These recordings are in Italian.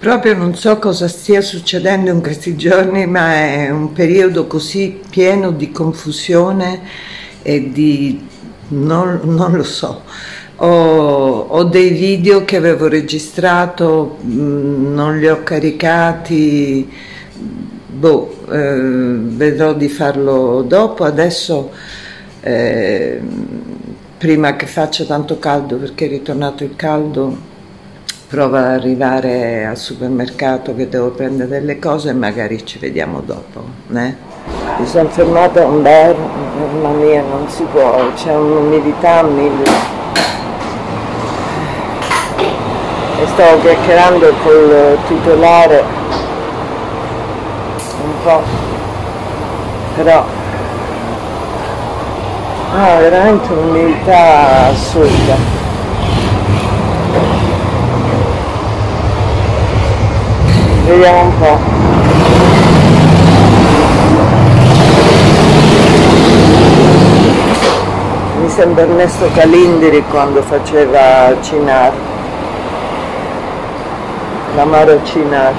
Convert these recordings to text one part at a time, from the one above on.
Proprio non so cosa stia succedendo in questi giorni, ma è un periodo così pieno di confusione e di... non lo so. Ho dei video che avevo registrato, non li ho caricati, vedrò di farlo dopo. Adesso, prima che faccia tanto caldo, perché è ritornato il caldo, provo ad arrivare al supermercato che devo prendere delle cose e magari ci vediamo dopo. Mi sono fermata a un bar, mamma mia, non si può, c'è un'umidità a mille. E stavo chiacchierando col titolare un po', però veramente un'umidità assurda. Vediamo un po'. Mi sembra Ernesto Calindri quando faceva Cinar, l'amaro Cinar.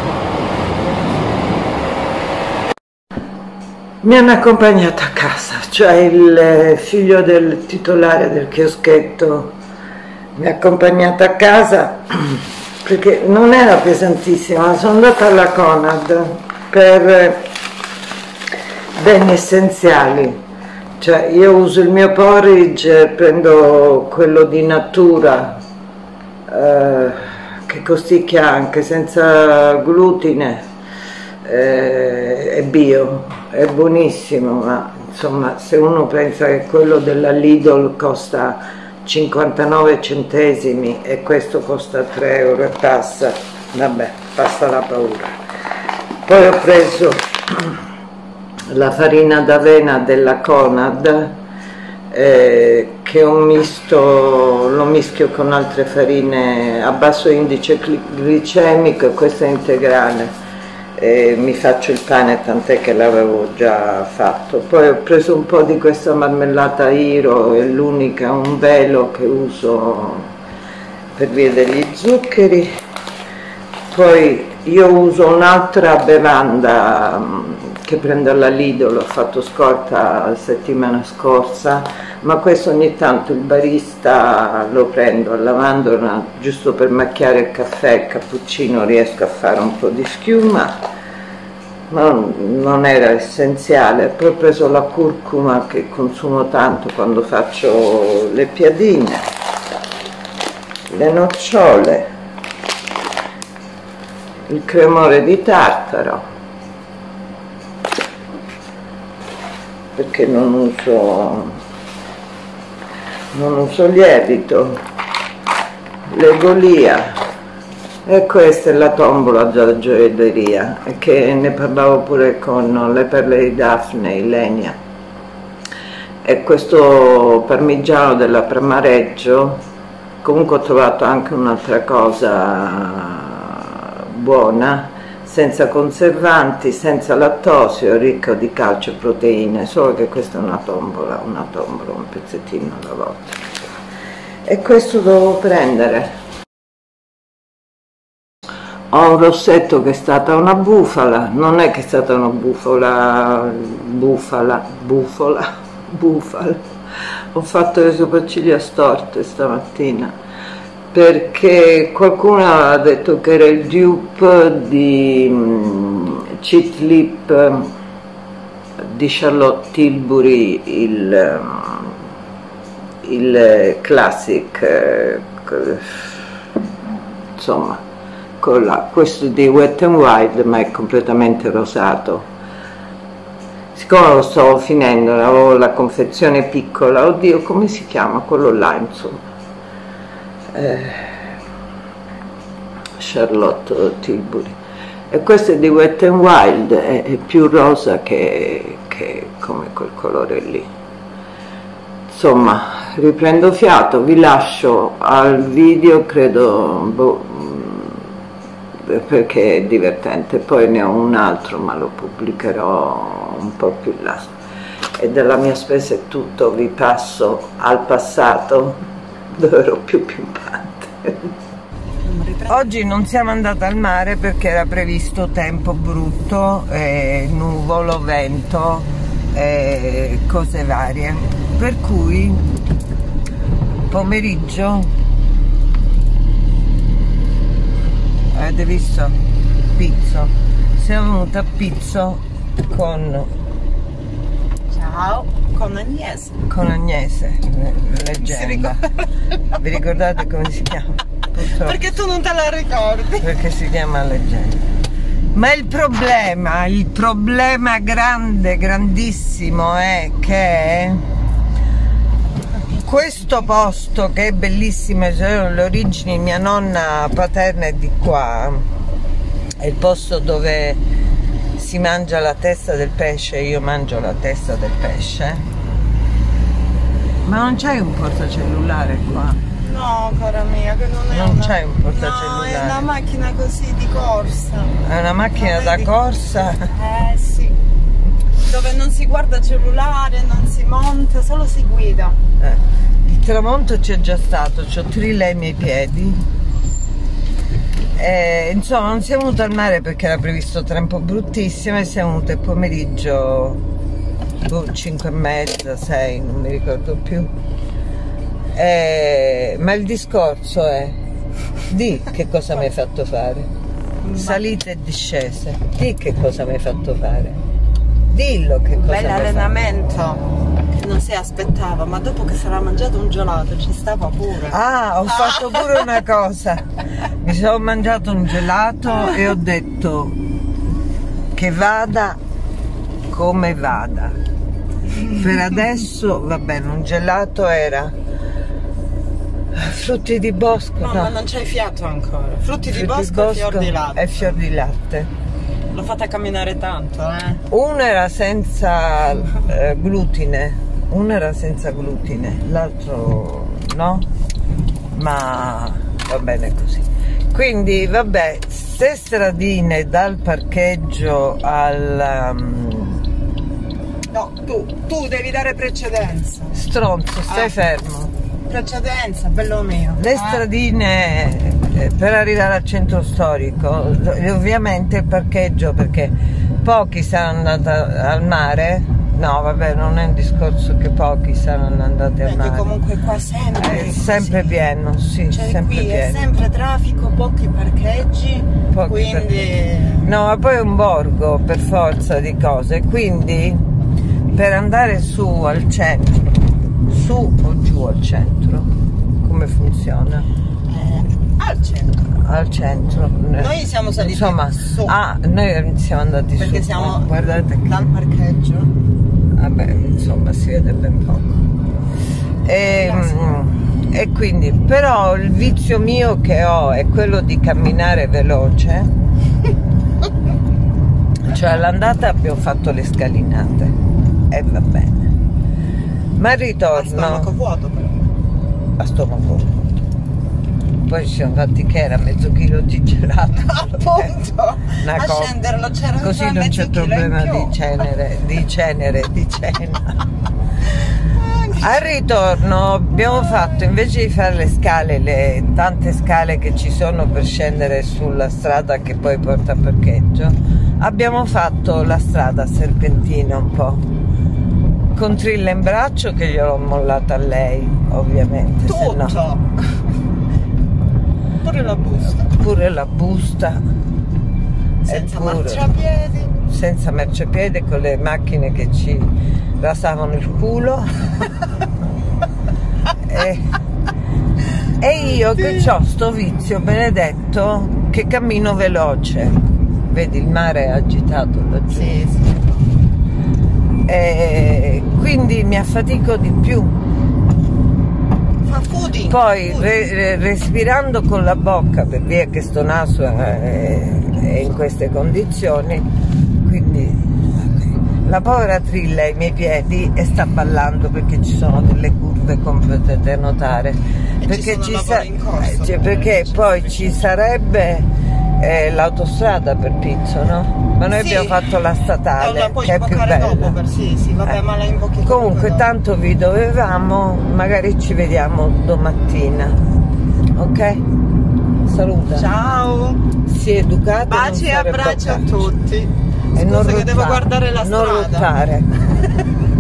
Mi hanno accompagnato a casa, cioè il figlio del titolare del chioschetto mi ha accompagnato a casa perché non era pesantissima. Sono andata alla Conad per beni essenziali, cioè io uso il mio porridge, prendo quello di natura, che costicchia anche, senza glutine, è bio, è buonissimo, ma insomma se uno pensa che quello della Lidl costa 59 centesimi e questo costa 3 euro e passa, vabbè, passa la paura. Poi ho preso la farina d'avena della Conad, che è un misto, lo mischio con altre farine a basso indice glicemico, e questa è integrale. Mi faccio il pane, tant'è che l'avevo già fatto. Poi ho preso un po' di questa marmellata Iro, è l'unica, un velo che uso per via degli zuccheri. Poi io uso un'altra bevanda che prendo alla Lidl, l'ho fatto scorta la settimana scorsa, ma questo ogni tanto il barista lo prendo alla mandorla giusto per macchiare il caffè, il cappuccino, riesco a fare un po' di schiuma, ma non era essenziale. Poi ho preso la curcuma che consumo tanto quando faccio le piadine, le nocciole, il cremore di tartaro, perché non uso lievito, l'egolia, e questa è la tombola della gioielleria, che ne parlavo pure con le perle di Daphne, Ilenia. E questo parmigiano della Pramareggio. Comunque ho trovato anche un'altra cosa buona, senza conservanti, senza lattosio, ricco di calcio e proteine, solo che questa è una tombola, un pezzettino alla volta. E questo devo prendere. Ho un rossetto che è stata una bufala, non è che è stata una bufala. Ho fatto le sopracciglia storte stamattina, perché qualcuno ha detto che era il dupe di Cheat Lip di Charlotte Tilbury, il classic, insomma, questo di Wet n Wild, ma è completamente rosato. Siccome lo stavo finendo, avevo la confezione piccola, oddio, come si chiama quello là, insomma, Charlotte Tilbury, e questo è di Wet n Wild, è più rosa che come quel colore lì. Insomma, riprendo fiato, vi lascio al video, credo, perché è divertente. Poi ne ho un altro, ma lo pubblicherò un po' più là. E della mia spesa è tutto, vi passo al passato dove ero più pimpante. Oggi non siamo andati al mare perché era previsto tempo brutto, nuvolo, vento, cose varie, per cui pomeriggio avete visto Pizzo, siamo venuti a Pizzo con Agnese, leggenda. Vi ricordate come si chiama? Purtroppo. Perché tu non te la ricordi? Perché si chiama leggenda. Ma il problema grande, grandissimo è che questo posto, che è bellissimo, le origini, mia nonna paterna è di qua, è il posto dove si mangia la testa del pesce, io mangio la testa del pesce. Ma non c'hai un portacellulare qua? No, cara mia, che non è non c'hai un portacellulare. No, è una macchina così di corsa. È una macchina da corsa? Sì. Dove non si guarda cellulare, non si monta, solo si guida. Il tramonto c'è già stato, c'ho trilla ai miei piedi. Insomma, non siamo venuti al mare perché era previsto tempo bruttissimo e siamo venuti il pomeriggio 5:30, 6, non mi ricordo più. Ma il discorso è: di che cosa mi hai fatto fare? Salite e discese, di che cosa mi hai fatto fare? Dillo che cosa mi hai fatto. Bell'allenamento che non si aspettava, ma dopo che si era mangiato un gelato ci stava pure. Ah, ho fatto pure una cosa, mi sono mangiato un gelato e ho detto che vada come vada. Per adesso va bene, un gelato era frutti di bosco. No, ma non c'hai fiato ancora. Frutti di bosco e fior di latte. E fior di latte. L'ho fatta camminare tanto, Uno era senza glutine, l'altro no, ma va bene così. Quindi vabbè, ste stradine dal parcheggio al... No, tu devi dare precedenza. Stronzo, stai fermo. Precedenza, bello mio. Le stradine per arrivare al centro storico, ovviamente il parcheggio, perché pochi saranno andati al mare. No, vabbè, non è un discorso che pochi saranno andati al mare. Comunque qua sempre è sempre pieno, sì, cioè, sempre qui pieno. È sempre traffico, pochi parcheggi, quindi... No, ma poi è un borgo per forza di cose, quindi per andare su al centro, su o giù al centro, come funziona? Al centro. Al centro. Noi siamo saliti, insomma, su. Noi siamo andati perché su. siamo guardate che... dal parcheggio. Vabbè, insomma, si vede ben poco. E quindi, però il vizio mio che ho è quello di camminare veloce. Cioè all'andata abbiamo fatto le scalinate e va bene, ma il ritorno a stomaco vuoto però. A stomaco vuoto. Poi ci siamo fatti che era mezzo chilo di gelato. Appunto, a scenderlo c'era così non c'è problema di cena. Al ritorno abbiamo fatto, invece di fare le scale, le tante scale che ci sono per scendere sulla strada che poi porta a parcheggio, abbiamo fatto la strada a serpentina un po', con Trilla in braccio che gliel'ho mollata a lei, ovviamente. Tutto! Se no... Pure la busta. Senza marciapiedi. Senza marciapiede, con le macchine che ci rasavano il culo. e io che ho sto vizio benedetto che cammino veloce. Vedi, il mare è agitato laggiù. Sì, sì. Quindi mi affatico di più. Poi respirando con la bocca, per via che sto naso è in queste condizioni, quindi la povera Trilla ai miei piedi e sta ballando perché ci sono delle curve, come potete notare, perché poi ci sarebbe l'autostrada per Pizzo, no? Ma noi abbiamo fatto la statale, che è più bella. Vabbè, ma la comunque tanto vi dovevamo, magari ci vediamo domattina, ok? saluta. Ciao. Sii educata. Baci e abbracci a tutti. E Scusa che devo guardare la strada. Non ruttare.